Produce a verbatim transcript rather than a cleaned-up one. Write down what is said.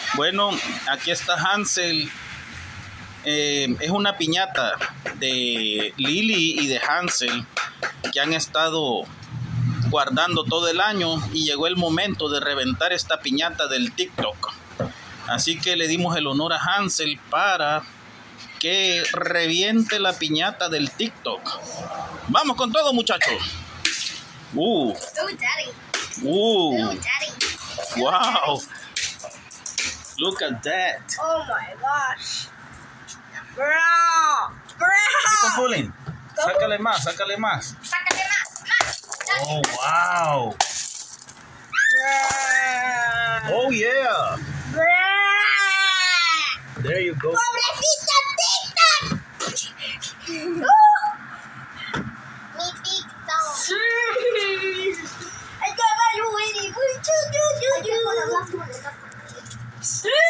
Bueno, aquí está Hansel. Eh, es una piñata de Lily y de Hansel que han estado guardando todo el año y llegó el momento de reventar esta piñata del TikTok. Así que le dimos el honor a Hansel para que reviente la piñata del TikTok. Vamos con todo, muchachos. Uh. Oh, daddy. Uh. Oh, daddy. Wow. Look at that. Oh my gosh. Bro. Bro. Keep on pulling. Sácale más, sácale más. Sácale más, más. Dale. Oh, wow. Bro. Oh, yeah. Bro. There you go. Pobrecito TikTok. Mi TikTok. Es que va a subir y mucho, mucho, mucho.